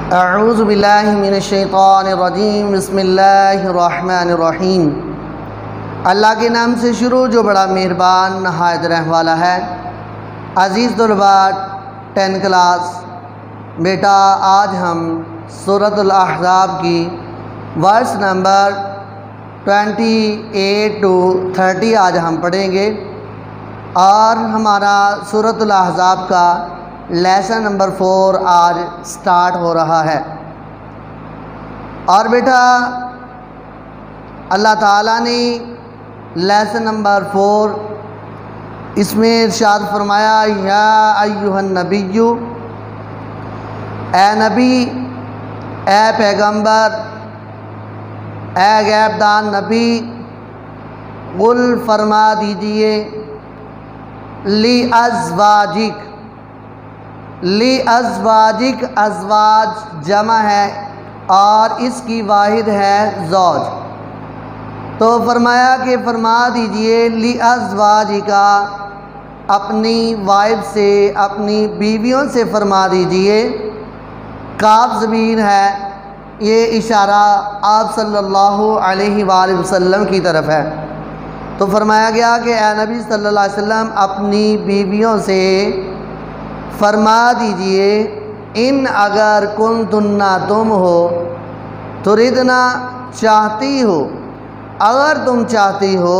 اعوذ باللہ من الشیطان الرجیم بسم اللہ الرحمن الرحیم۔ اللہ کے نام سے شروع جو بڑا مہربان نہایت رحم والا ہے۔ عزیز طلباء 10 کلاس، بیٹا آج ہم سورۃ الاحزاب کی ورس نمبر 28 to 30 آج ہم پڑھیں گے، اور ہمارا سورۃ الاحزاب کا لیسن نمبر 4 آج سٹارٹ ہو رہا ہے۔ اور بیٹا اللہ تعالیٰ نے لیسن نمبر 4 اس میں ارشاد فرمایا، یا ایھا النبی، اے نبی، اے پیغمبر، اے غیب دان نبی، قل فرما دیجئے، لِأَزْوَاجِكَ، لِأَزْوَاجِكَ ازواج جمع ہے اور اس کی واحد ہے زوج، تو فرمایا کہ فرما دیجئے لِأَزْوَاجِكَ، اپنی وائف سے، اپنی بیویوں سے فرما دیجئے۔ کاف ضمیر ہے، یہ اشارہ آپ صلی اللہ علیہ وآلہ وسلم کی طرف ہے، تو فرمایا گیا کہ اے نبی صلی اللہ علیہ وسلم اپنی بیویوں سے فرما دیجئے، ان اگر کنتن تم ہو، تردنا چاہتی ہو، اگر تم چاہتی ہو،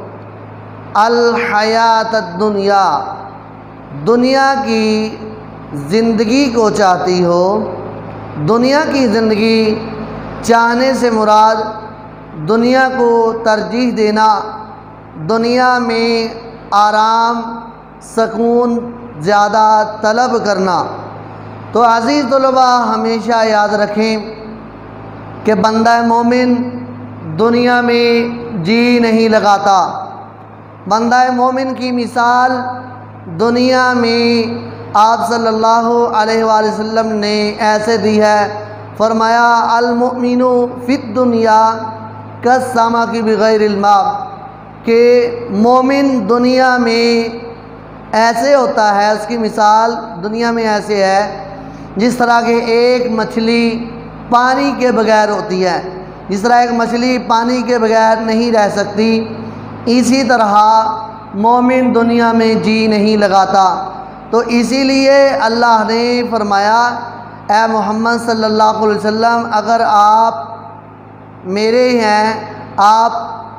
الحیات الدنیا، دنیا کی زندگی کو چاہتی ہو۔ دنیا کی زندگی چاہنے سے مراد دنیا کو ترجیح دینا، دنیا میں آرام سکون زیادہ طلب کرنا۔ تو عزیز طلباء ہمیشہ یاد رکھیں کہ بندہ مومن دنیا میں جی نہیں لگاتا۔ بندہ مومن کی مثال دنیا میں آپ صلی اللہ علیہ وآلہ وسلم نے ایسے دی ہے، فرمایا المؤمن فی الدنیا کالسمک بغیر الماء، کہ مومن دنیا میں ایسے ہوتا ہے، اس کی مثال دنیا میں ایسے ہے جس طرح کہ ایک مچھلی پانی کے بغیر ہوتی ہے۔ جس طرح ایک مچھلی پانی کے بغیر نہیں رہ سکتی، اسی طرح مومن دنیا میں جی نہیں لگاتا۔ تو اسی لیے اللہ نے فرمایا، اے محمد صلی اللہ علیہ وسلم، اگر آپ میرے ہیں، آپ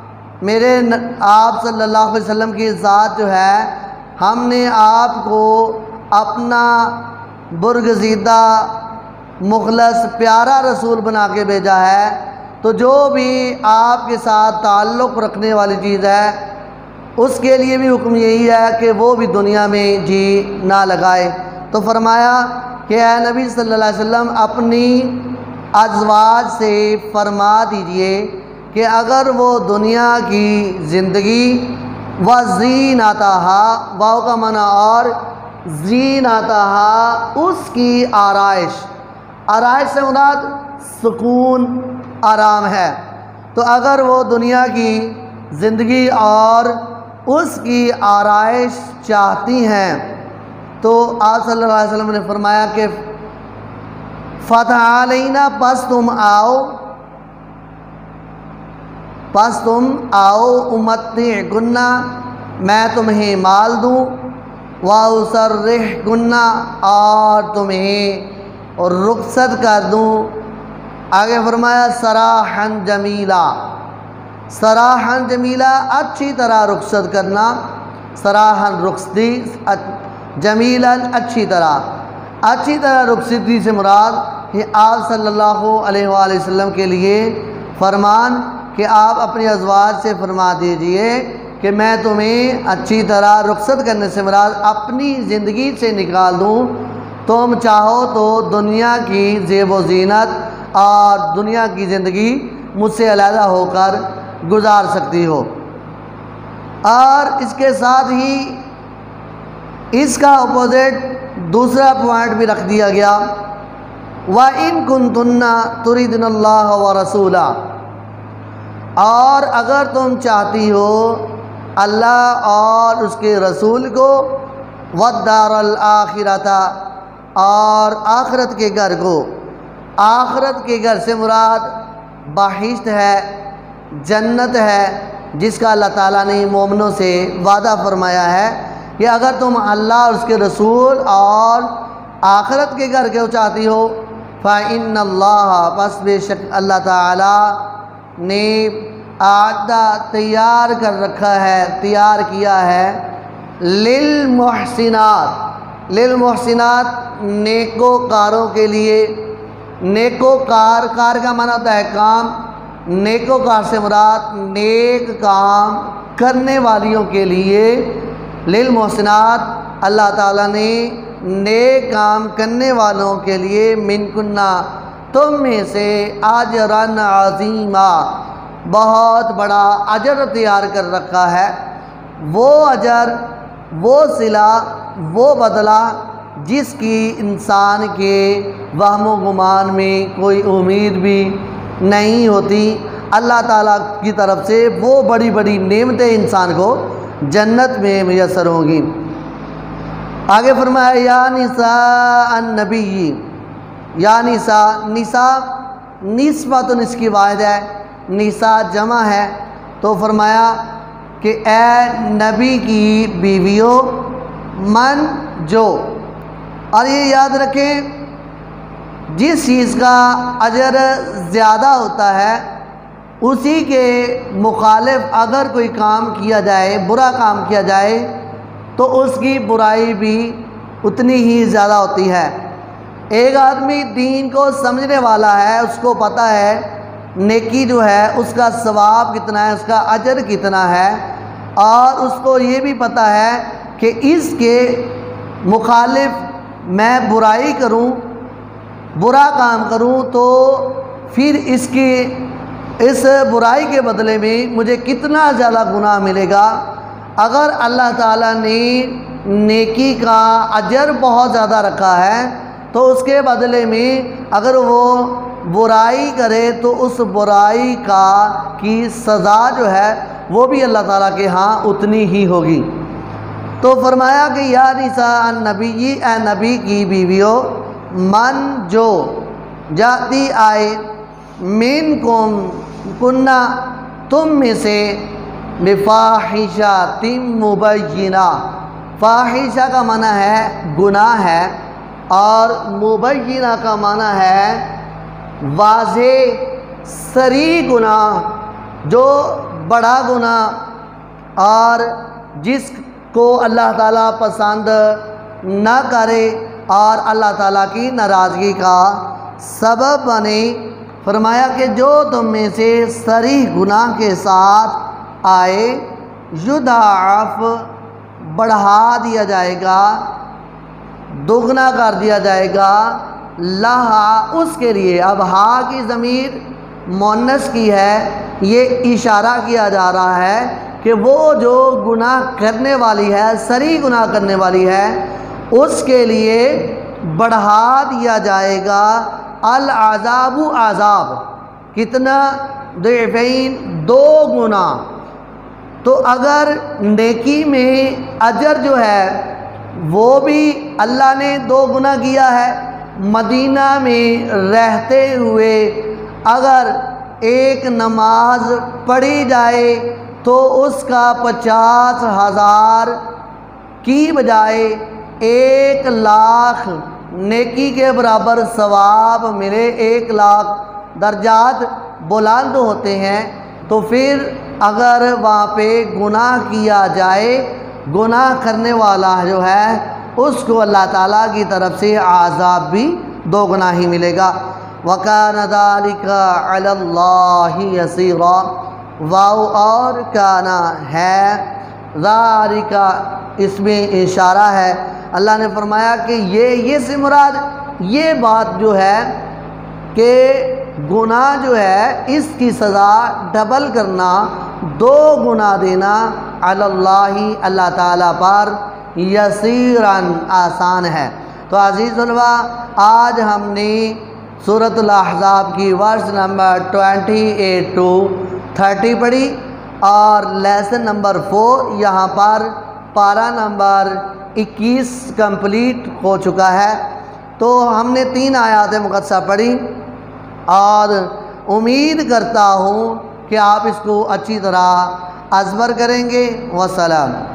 صلی اللہ علیہ وسلم کی ذات جو ہے، ہم نے آپ کو اپنا برگزیدہ مخلص پیارا رسول بنا کے بھیجا ہے، تو جو بھی آپ کے ساتھ تعلق رکھنے والی چیز ہے اس کے لیے بھی حکم یہی ہے کہ وہ بھی دنیا میں جی نہ لگائے۔ تو فرمایا کہ اے نبی صلی اللہ علیہ وسلم اپنی ازواج سے فرما دیجئے کہ اگر وہ دنیا کی زندگی وزینتہا، واو کا معنی اور زینتہا، اس کی آرائش، آرائش سے مراد سکون آرام ہے، تو اگر وہ دنیا کی زندگی اور اس کی آرائش چاہتی ہیں تو آپ صلی اللہ علیہ وسلم نے فرمایا کہ فتعالینا، پس تم آؤ، امتعکن، میں تمہیں مال دوں، واسرحکن، اور تمہیں رخصت کر دوں۔ آگے فرمایا سراحا جمیلا، سراحا جمیلا، اچھی طرح رخصت کرنا، سراحا رخصتی، جمیلا اچھی طرح رخصتی سے مراد کہ آپ صلی اللہ علیہ وآلہ وسلم کے لیے فرمان کہ آپ اپنی ازواج سے فرما دیجئے کہ میں تمہیں اچھی طرح رخصت کرنے سے مراد اپنی زندگی سے نکال دوں، تم چاہو تو دنیا کی زیب و زینت اور دنیا کی زندگی مجھ سے علیحدہ ہو کر گزار سکتی ہو۔ اور اس کے ساتھ ہی اس کا اپوزٹ دوسرا پوائنٹ بھی رکھ دیا گیا، وَإِن كُنتُنَّ تُرِدْنَ اللَّهَ وَرَسُولَهُ، اور اگر تم چاہتی ہو اللہ اور اس کے رسول کو، وَالدَّارَ الْآخِرَةَ، اور آخرت کے گھر کو، آخرت کے گھر سے مراد بہشت ہے، جنت ہے، جس کا اللہ تعالیٰ نے مومنوں سے وعدہ فرمایا ہے کہ اگر تم اللہ اور اس کے رسول اور آخرت کے گھر کو چاہتی ہو فَإِنَّ اللَّهَ، پس بے شک اللہ تعالیٰ نے تیار کر رکھا ہے، تیار کیا ہے للمحسنات نیکوکاروں کے لیے۔ نیکوکار، کار کا معنی ہوتا ہے کام، نیکوکار سے مراد نیک کام کرنے والیوں کے لیے، للمحسنات اللہ تعالیٰ نے نیک کام کرنے والوں کے لیے منکنہ تم میں سے اجرًا عظیما بہت بڑا اجر تیار کر رکھا ہے۔ وہ اجر، وہ صلہ، وہ بدلہ جس کی انسان کے وہم و گمان میں کوئی امید بھی نہیں ہوتی، اللہ تعالیٰ کی طرف سے وہ بڑی بڑی نعمتیں انسان کو جنت میں میسر ہوں گی۔ آگے فرمایا یا نساء النبی، یا نساء نسبت اس کی واحد ہے، نساء جمع ہے، تو فرمایا کہ اے نبی کی بیویوں، من جو، اور یہ یاد رکھیں جس چیز کا اجر زیادہ ہوتا ہے اسی کے مخالف اگر کوئی کام کیا جائے، برا کام کیا جائے تو اس کی برائی بھی اتنی ہی زیادہ ہوتی ہے۔ ایک آدمی دین کو سمجھنے والا ہے، اس کو پتہ ہے نیکی جو ہے اس کا ثواب کتنا ہے، اس کا اجر کتنا ہے، اور اس کو یہ بھی پتہ ہے کہ اس کے مخالف میں برائی کروں، برا کام کروں تو پھر اس برائی کے بدلے میں مجھے کتنا زیادہ گناہ ملے گا۔ اگر اللہ تعالیٰ نے نیکی کا اجر بہت زیادہ رکھا ہے تو اس کے بدلے میں اگر وہ برائی کرے تو اس برائی کی سزا جو ہے وہ بھی اللہ تعالیٰ کے ہاں اتنی ہی ہوگی۔ تو فرمایا کہ یا نساء النبی، اے نبی کی بیویوں، من جو جاتی آئے، منکم کنہ تم میں سے، بفاحشۃ مبینہ، فاحشہ کا معنی ہے گناہ ہے، اور مبینہ کا معنی ہے واضح صریح گناہ، جو بڑا گناہ اور جس کو اللہ تعالیٰ پسند نہ کرے اور اللہ تعالیٰ کی ناراضگی کا سبب بنے۔ فرمایا کہ جو تم میں سے صریح گناہ کے ساتھ آئے، یضاعف بڑھا دیا جائے گا، دگنا کر دیا جائے گا، لہا اس کے لیے۔ اب ہا کی ضمیر مؤنث کی ہے، یہ اشارہ کیا جا رہا ہے کہ وہ جو گناہ کرنے والی ہے، صریح گناہ کرنے والی ہے، اس کے لیے بڑھا دیا جائے گا العذاب، عذاب کتنا، ضعفین، 2 گنا۔ تو اگر نیکی میں اجر جو ہے وہ بھی اللہ نے 2 گنا کیا ہے، مدینہ میں رہتے ہوئے اگر ایک نماز پڑھی جائے تو اس کا 50,000 کی بجائے 1,00,000 نیکی کے برابر ثواب ملے، 1,00,000 درجات بلند ہوتے ہیں۔ تو پھر اگر وہاں پہ گناہ کیا جائے، گناہ کرنے والا جو ہے اس کو اللہ تعالیٰ کی طرف سے عذاب بھی 2 گنا ہی ملے گا۔ وَكَانَ ذَلِكَ عَلَى اللَّهِ يَسِيرًا، واو اور کانا ہے، ذَلِكَ اس میں اشارہ ہے۔ اللہ نے فرمایا کہ یہ سے مراد یہ بات جو ہے کہ گناہ جو ہے اس کی سزا ڈبل کرنا، 2 گنا دینا، علی اللہ اللہ تعالیٰ پر، یسیراً آسان ہے۔ تو عزیز طلبہ، آج ہم نے سورۃ الاحزاب کی ورس نمبر 28 to 30 پڑھی، اور لیسن نمبر 4 یہاں پر پارہ نمبر 21 کمپلیٹ ہو چکا ہے۔ تو ہم نے 3 آیات مقدسہ پڑھی۔ اور امید کرتا ہوں کہ آپ اس کو اچھی طرح ازبر کریں گے۔ وسلام۔